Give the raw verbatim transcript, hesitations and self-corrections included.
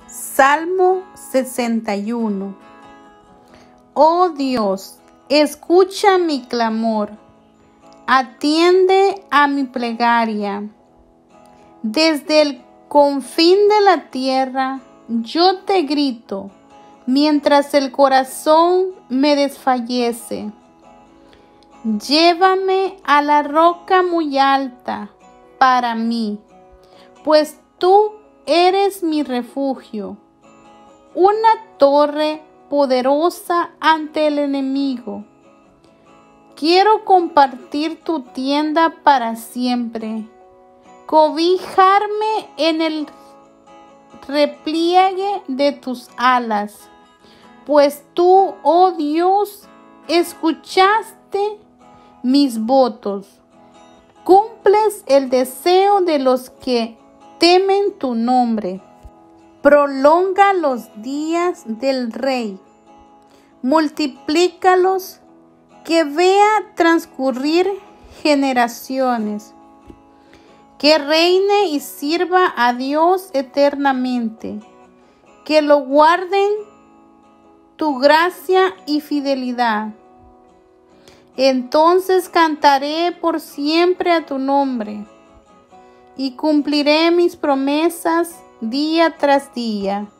Salmo sesenta y uno. Oh Dios, escucha mi clamor, atiende a mi plegaria. Desde el confín de la tierra yo te grito, mientras el corazón me desfallece. Llévame a la roca muy alta para mí, pues tú eres mi refugio, una torre poderosa ante el enemigo. Quiero compartir tu tienda para siempre, cobijarme en el repliegue de tus alas, pues tú, oh Dios, escuchaste mis votos. Cumples el deseo de los que temen tu nombre. Prolonga los días del rey, multiplícalos, que vea transcurrir generaciones, que reine y sirva a Dios eternamente, que lo guarden tu gracia y fidelidad. Entonces cantaré por siempre a tu nombre y cumpliré mis promesas día tras día.